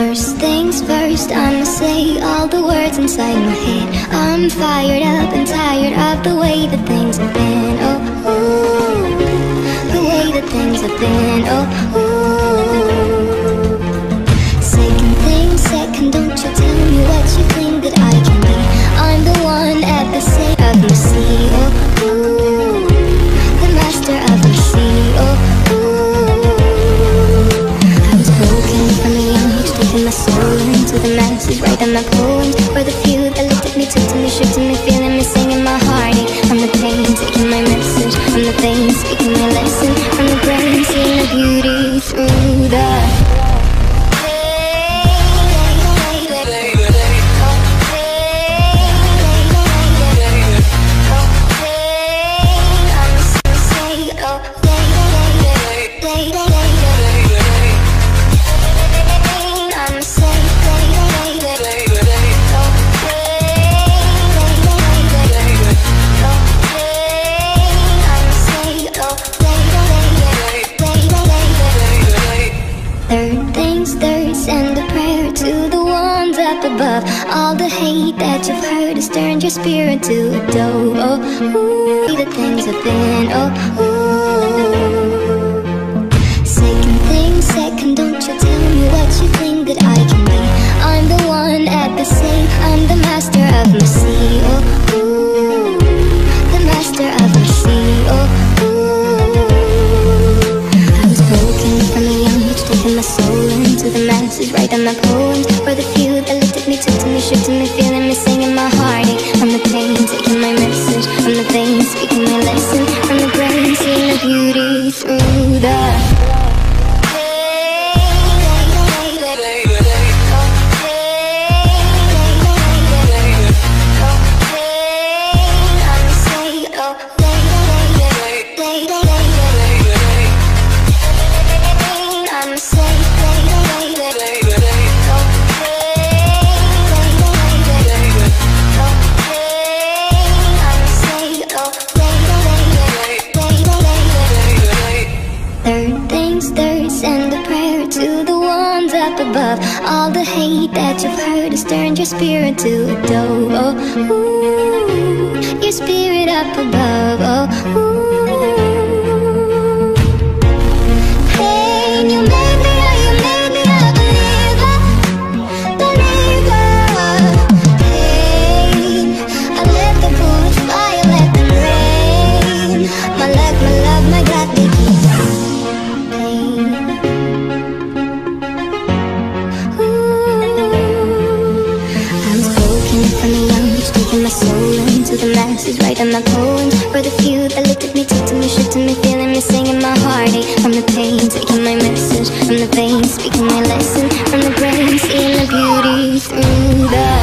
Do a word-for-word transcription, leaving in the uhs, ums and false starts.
First things first, I'ma say all the words inside my head. I'm fired up and tired of the way that things have been. Oh, ooh, the way that things have been. Oh, ooh. Second thing second, don't you tell me what you think that I can be. I'm the one at the center of my sea. Oh, ooh, the master of my sea. Oh, ooh. I was broken from a young age, taking my soul into the masses, writing my poems for the few that looked at me, took to me, shook to me, feeling me, singing my heartache. From the pain, taking my message, from the veins, speaking my lesson, from the brain, seeing the beauty through the above. All the hate that you've heard has turned your spirit to a dough. Oh, ooh, the things have been. Oh, ooh. Second thing second, don't you tell me what you think that I can be. I'm the one at the same, I'm the master of my sea. Oh, ooh, the master of my sea. Oh, ooh. I was broken from a young age, taking my soul into the masses, writing my poems for the few that looked at me, took to me, shook to me, feeling me, singing my heartache. From the pain, taking my message, from the veins, speaking my lesson, from the brain, seeing the beauty through the above. All the hate that you've heard has turned your spirit to a dough. Oh, ooh, your spirit up above. Oh, ooh. Pain, you made me, oh, you made me a believer, believer. Pain, I let the bullets fly, I let them rain. My luck, my love, my God, they keep pain. From a young age, taking my soul into the masses, writing my poems for the few that looked at me, took to me, shook to me, feeling me, singing my heartache. From the pain, taking my message, from the veins, speaking my lesson, from the brain, seeing the beauty through the